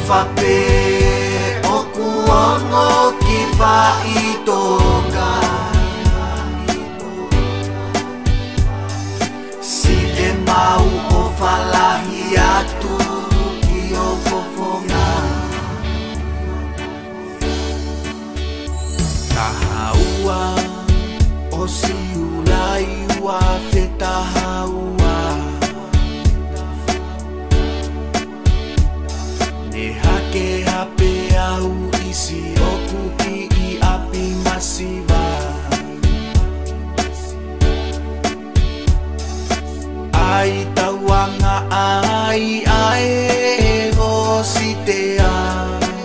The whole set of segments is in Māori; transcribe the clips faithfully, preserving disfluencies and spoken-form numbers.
whape o kuongo ki whaitonga. Si e mau o whalahi atu ki o fofonga. Tahaua o si ulai wa te tahaua. Ne hake hape au isi oku ki I api masiva. Ai tauanga ai ai ho si te ai.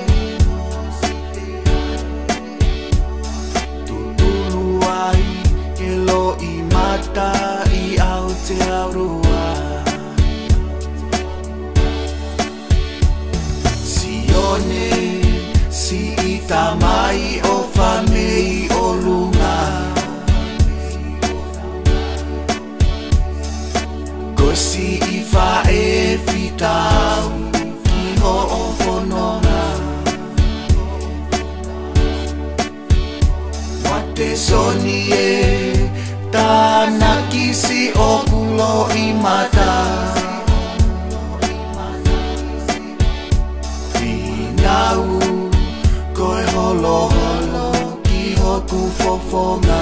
Tutulu ai ke lo I mata I au te aurua. Sione si I tamai o whamei o lunga. Si I whae whitau ki ho o whanonga. Wate soni e tāna kisi o kulo I mata. Whinau koe holo holo ki hoku fofonga.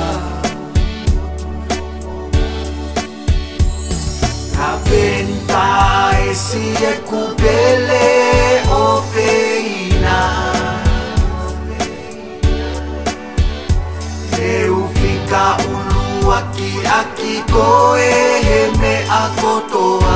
Kapenta e si e kupele o feina. Te ufika ulua ki aki koe he me akotoa.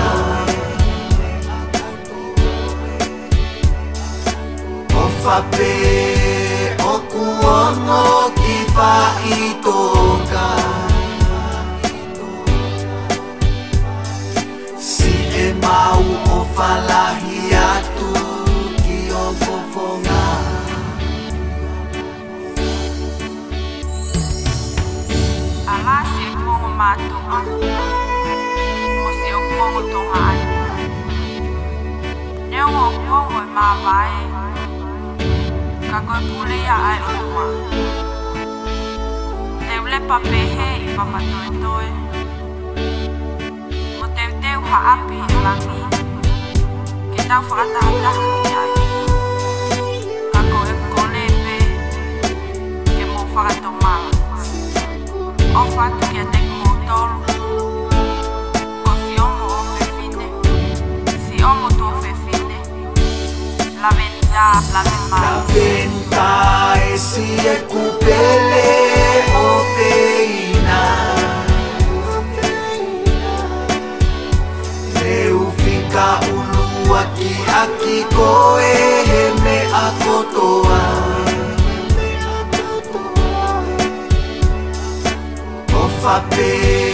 O whape o kuongo ki whaitonga. E mau o whalahi atu ki o fofonga. Ala si e kuongo mātua, mo si o kuongo tonga ani. Neo o kuongo e mawai, ka koe pule ia ai otua. Te ule papehe I papatoe toe. Haapi e langi ke tau whakatahitaha ki ai. Ka koe kolepe ke mō whakatomanga. O whatu ki a teku mō tolu. Ko si omo o whewhine. Si omo tō whewhine. La venta, la venta. La venta e si e kupele o feina. Ka ulua ki aki koe he me akotoa. O whape